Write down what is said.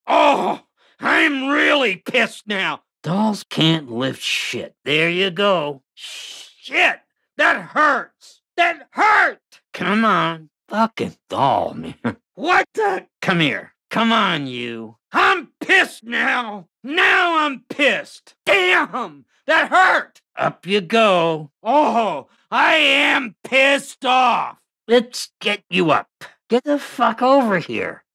Oh, I'm really pissed now. Dolls can't lift shit. There you go. Shit! That hurts! That hurt! Come on. Fucking doll, man. What the? Come here. Come on, you. I'm pissed now. Now I'm pissed. Damn! That hurt! Up you go. Oh, I am pissed off. Let's get you up. Get the fuck over here.